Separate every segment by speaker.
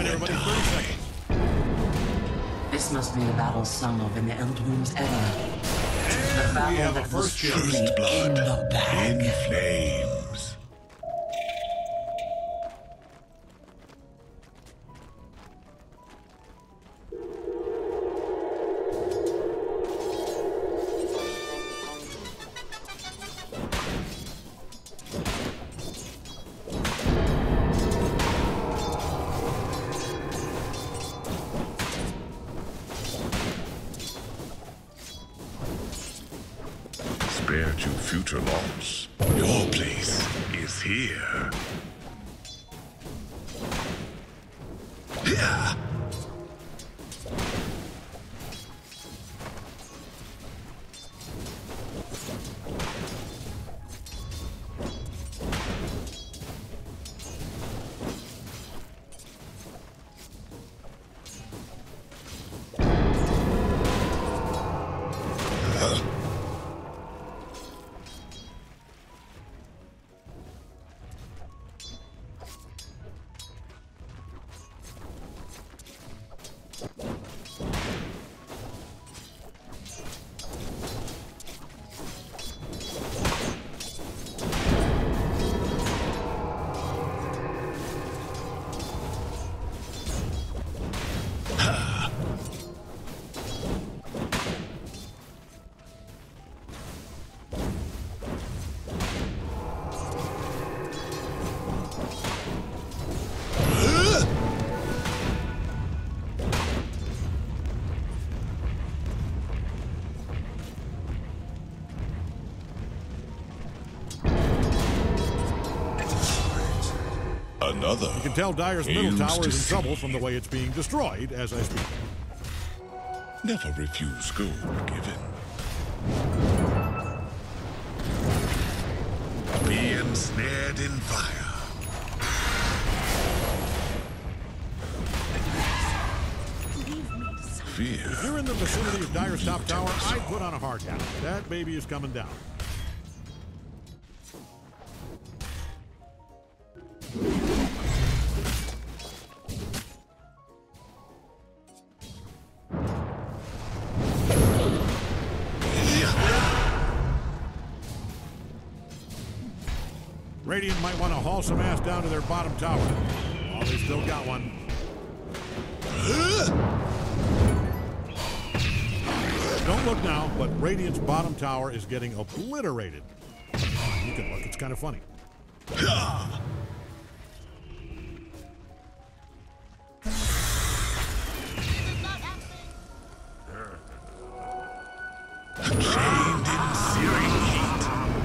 Speaker 1: everybody. 30 seconds.
Speaker 2: This must be the battle sung of in the Eldwomb's era. The battle that was truly
Speaker 3: First blood
Speaker 2: in the bag.
Speaker 3: in flames. Spare to future loss. Your place is here. Yeah. Another.
Speaker 1: You can tell Dire's middle tower is in trouble from the way it's being destroyed as I speak.
Speaker 3: Never refuse gold given. Be ensnared in fire. Fear.
Speaker 1: If you're in the vicinity of Dire's top tower, I'd put on a hard hat. That baby is coming down. Radiant might want to haul some ass down to their bottom tower. Oh, they still got one. Don't look now, but Radiant's bottom tower is getting obliterated. You can look, it's kind of funny.
Speaker 3: Chained in searing heat.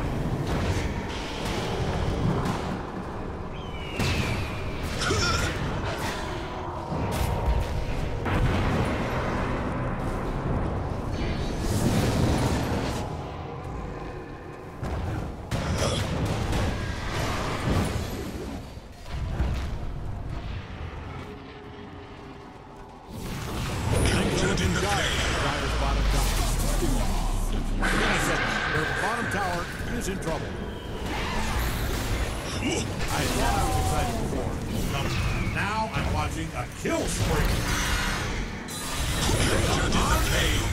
Speaker 3: Captured in the flame.
Speaker 1: Dire's bottom tower. Like I said, their bottom tower is in trouble. I thought I was excited before. Now I'm watching a kill spree.
Speaker 3: Captured in the flame.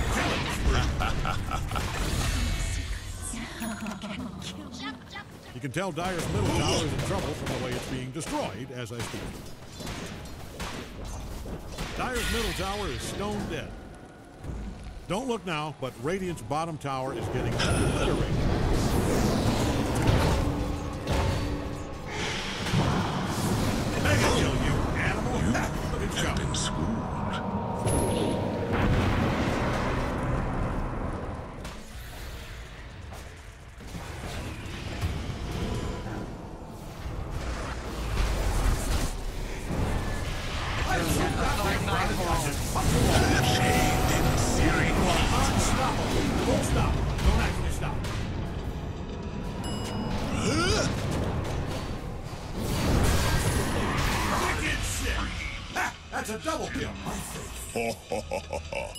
Speaker 1: You can tell Dire's middle tower is in trouble from the way it's being destroyed as I speak. Dire's middle tower is stone dead. Don't look now, but Radiant's bottom tower is getting obliterated. Mega kill, you animal! Good
Speaker 3: Have
Speaker 1: job.
Speaker 3: been schooled. Chained in searing heat.
Speaker 1: Unstoppable. Don't stop. Don't actually stop. Wicked shit! Ha! That's a double kill.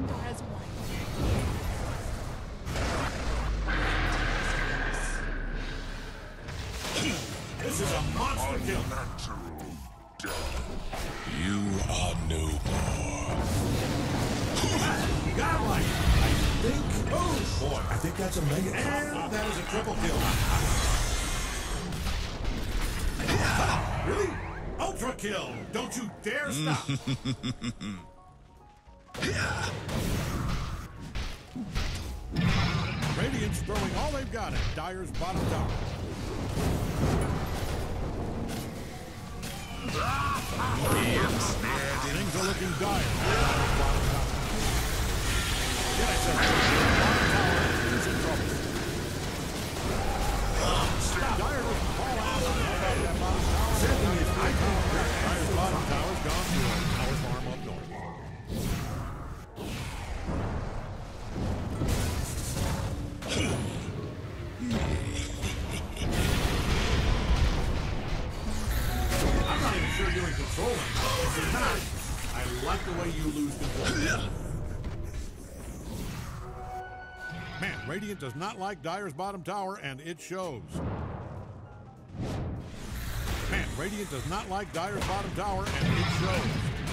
Speaker 4: Stronger as one.
Speaker 1: This is a monster kill.
Speaker 3: Unnatural death. You are no more.
Speaker 1: Godlike.
Speaker 5: I think. Oh boy, I think that's a mega.
Speaker 1: And that is a triple kill. Really? Ultra kill. Don't you dare stop. Radiant's throwing all they've got at Dire's bottom tower. Things are looking dire. Yeah, I said bottom tower is in trouble. Dire doesn't fall out. How about that bottom tower? Certainly is icon. Dire's bottom tower's gone to a power farm up north. I'm not even sure you're in control anymore. If you're not, I like the way you lose control. Man, Radiant does not like Dire's bottom tower, and it shows. Man, Radiant does not like Dire's bottom tower, and it shows.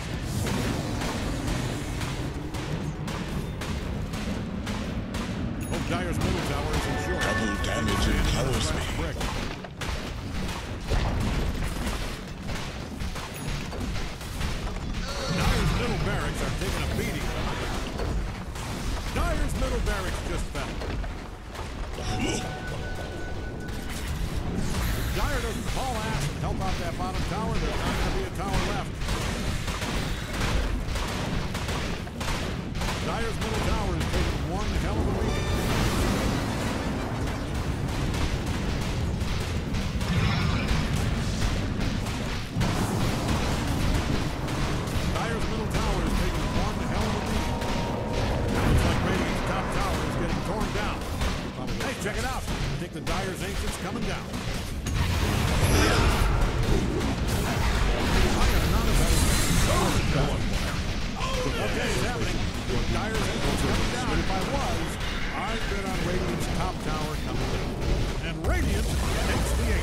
Speaker 1: Hope Dire's middle tower is insured.
Speaker 3: Double damage empowers me.
Speaker 1: Brick. Dire's middle barracks are taking a beating. Dire's middle barracks just fell. If Dire doesn't haul ass and help out that bottom tower, there's not going to be a tower left. Dire's middle tower is taking one hell of a beating. Dire's middle tower is taking one hell of a beating. Looks like Radiant's top tower is getting torn down. Hey, check it out. I think the Dire's Ancient's coming down. I got another better. Okay, it's happening. The Dire's Ancient's coming down. If I was, I'd bet on Radiant's top tower coming down. And Radiant takes the